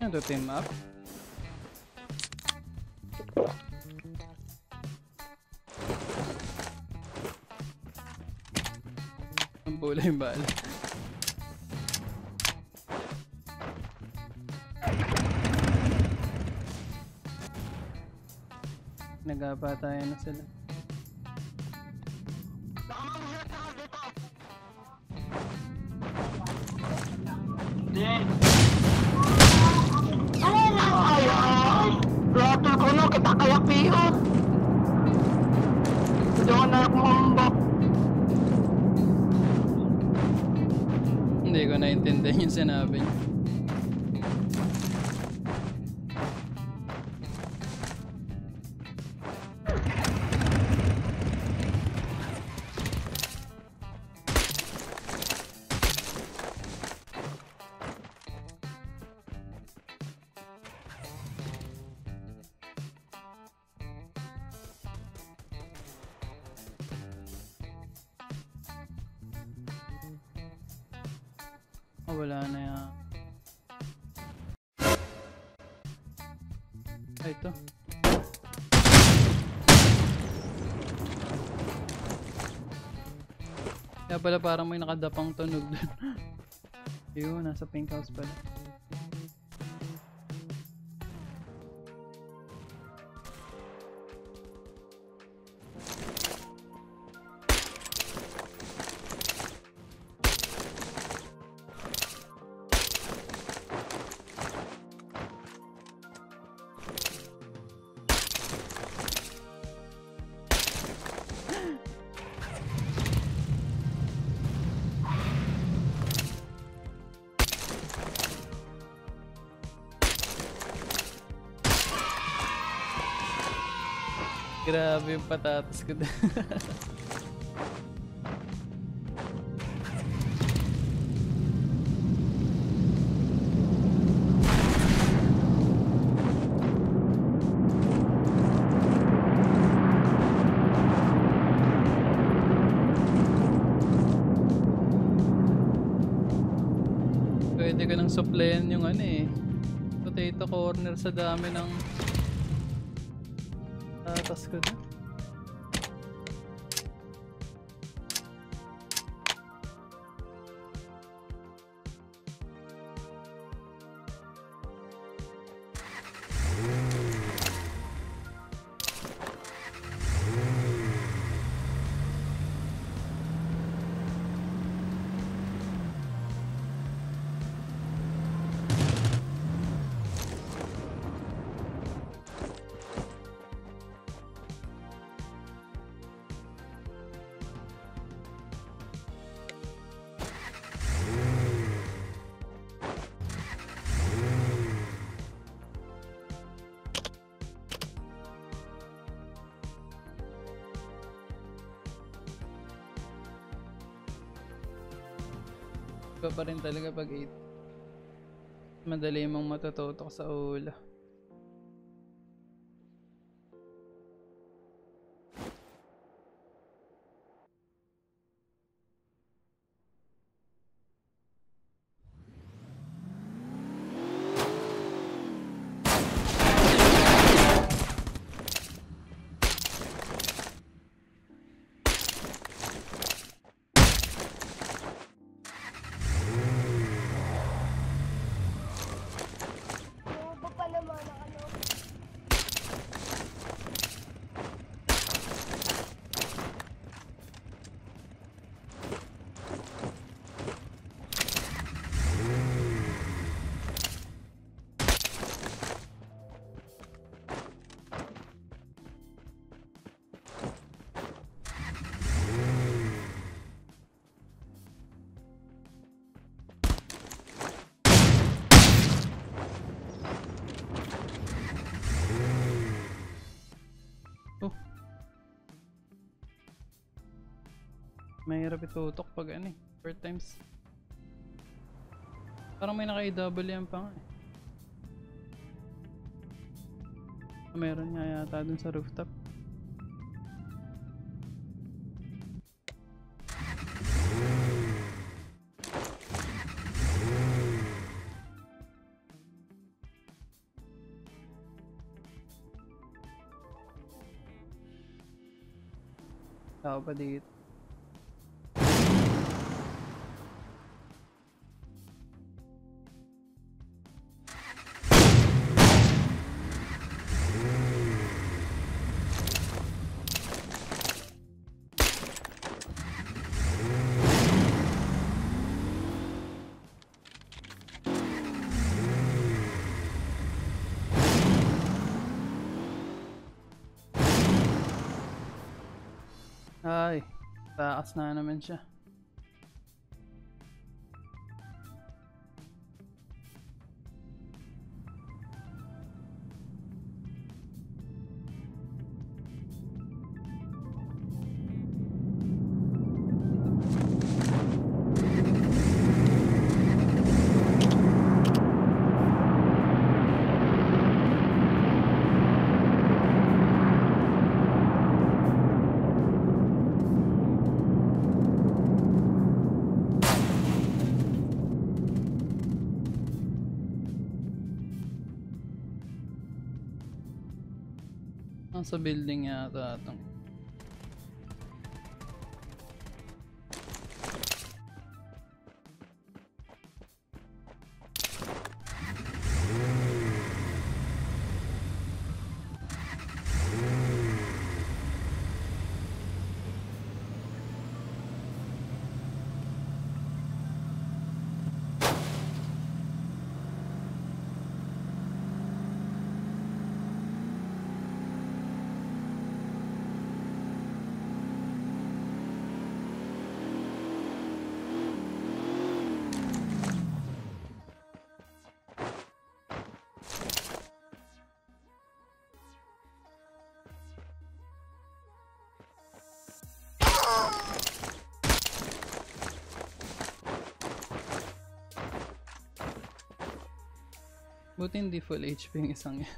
Ano to, team up? Ang pula yung bala. Nagapatayan na sila. Ratol ko no, kita kaya piyo. Diyan na ako mambak. Hindi ko naintindihan yung sinabi niya. Oh, wala na yan. Ay, ito. Kaya pala parang may nakadapang tunog dun. Yun, nasa pink house pala. Grabe yung patatas ko doon. Pwede ka nang supplyan yung ano eh, potato corner sa dami ng patatas ko doon. Iba pa rin talaga pag 8. Madali mong matututok sa ulo. Mahirap itutok pag ano eh, 4 times. Parang may naka-double yan pa nga eh. Meron nga yata dun sa rooftop. Tao pa dito. Ay, taas na naman siya. Nasa building yata itong. Buti hindi full HP yung isang yan.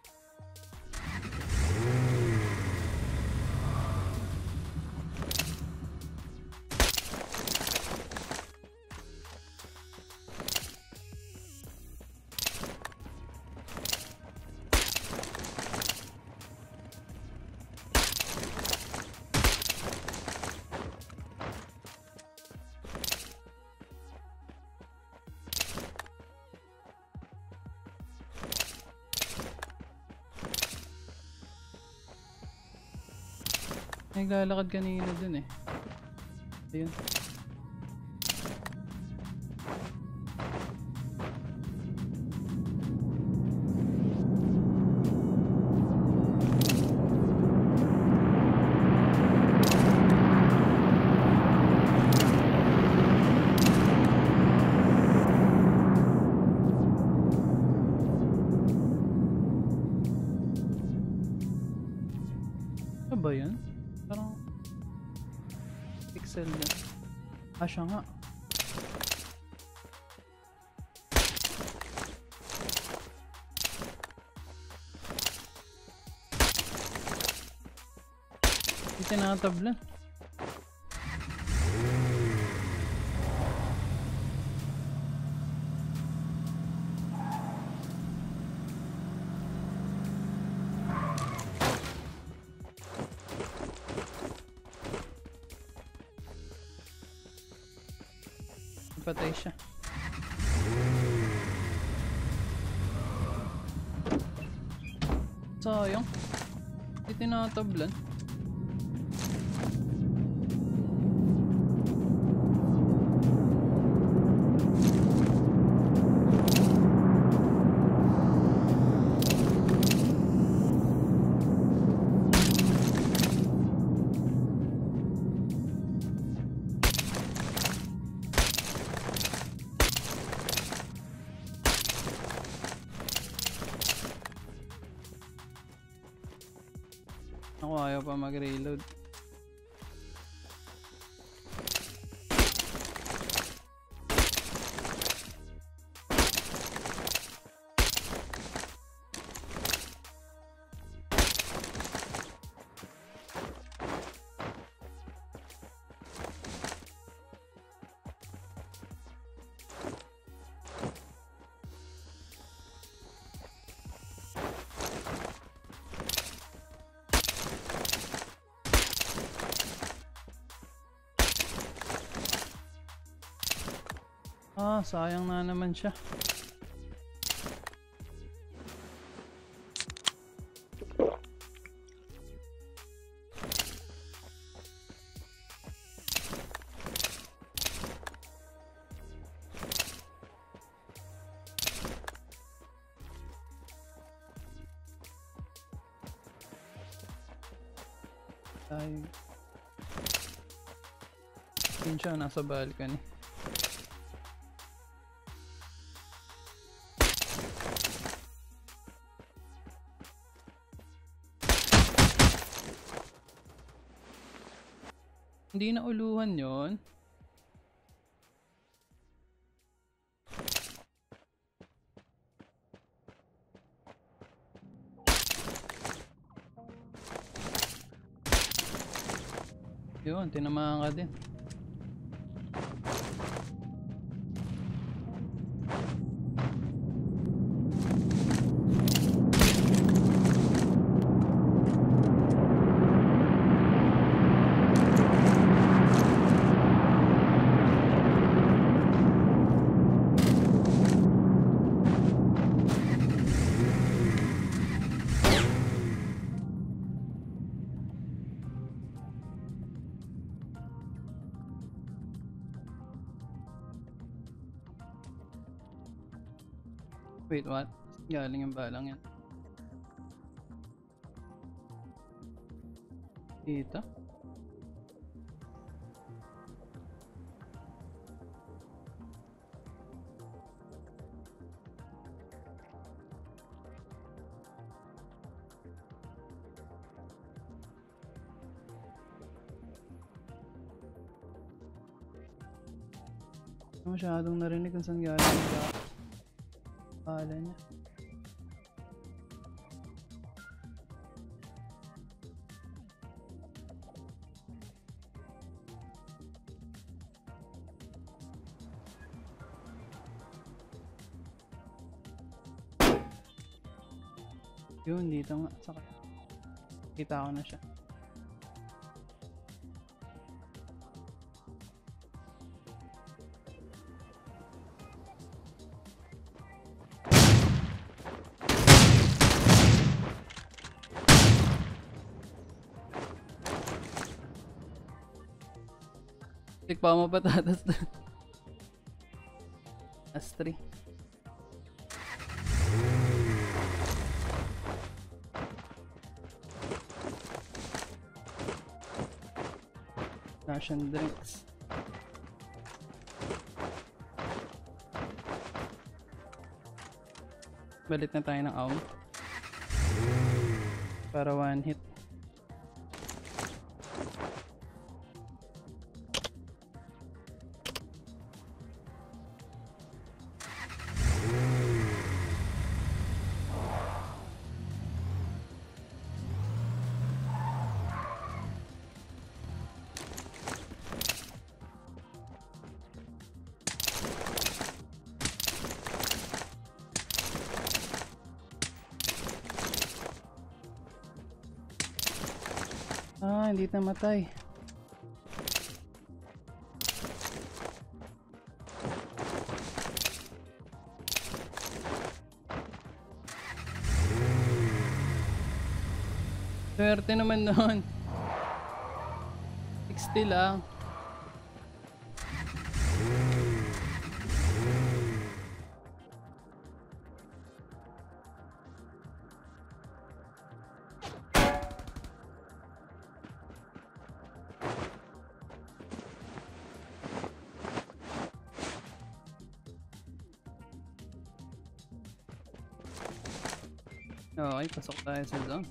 Naglalakad kanina dun eh. Ayun. Ano ba yun? Parang pixel na. Ah, siya nga. Hindi tinatablan. Patay siya. Sayang. Hindi tinatablan. Ako ayaw pa mag-reload. Ah, sayang na naman siya. Yun siya, nasa balcony. Hindi na uluhan yon. Yun, tinamaan ka din. Wait, what? Galing yung balang yan. Dito? Masyadong narinig kung saan galing yung pala niya. Yun, dito nga. Saka kita ko na siya. Tikpa mo patatas na. Astri. Russian drinks. Balit na tayo ng AUM. Para one hit. Ah, hindi namatay. Swerte naman noon. 60 lang. Okay, pasok tayo sa zone.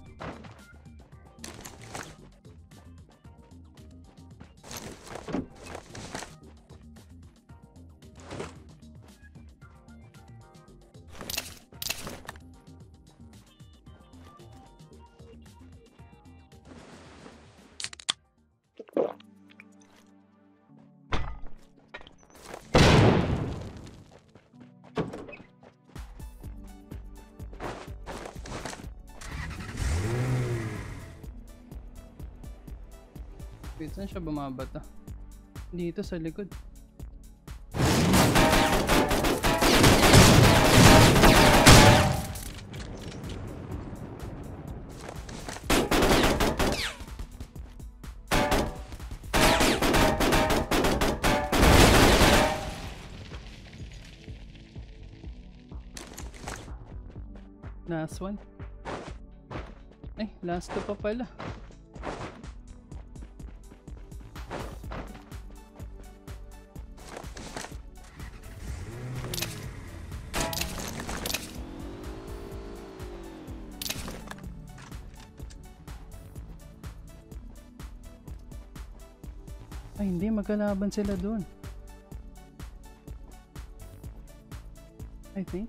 Wait, saan siya bumabata? Dito sa likod. Last one. Ay, last two pa pala. Ay, hindi. Magkalaban sila doon. I think.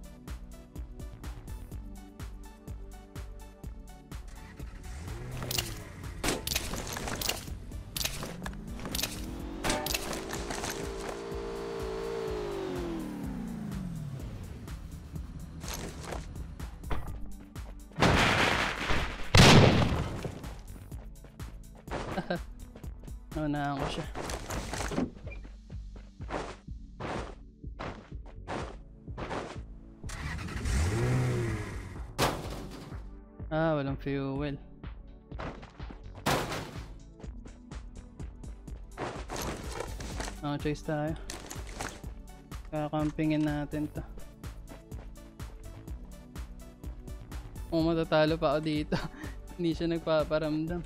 Naunahan ko siya. Walang fuel. Choice tayo. Kakampingin natin to. Kung matatalo pa ako dito, hindi siya nagpaparamdam.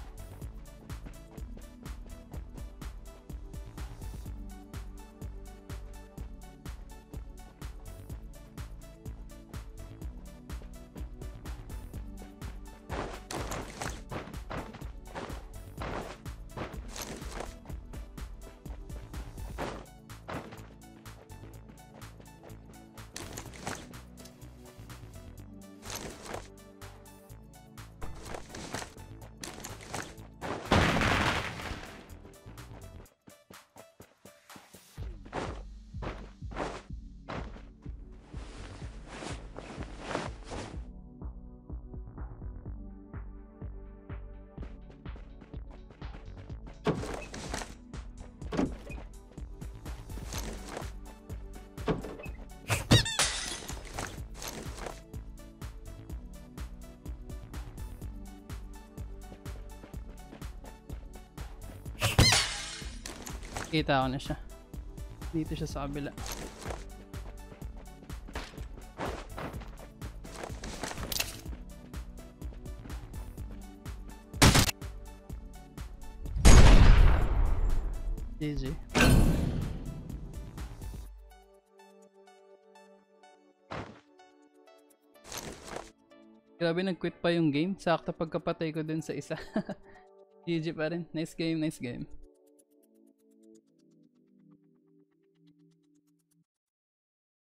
Kita ko na siya. Dito siya sa kabila. GG. Grabe, nag-quit pa yung game. Sakto pagkapatay ko dun sa isa. GG pa rin. Nice game, nice game.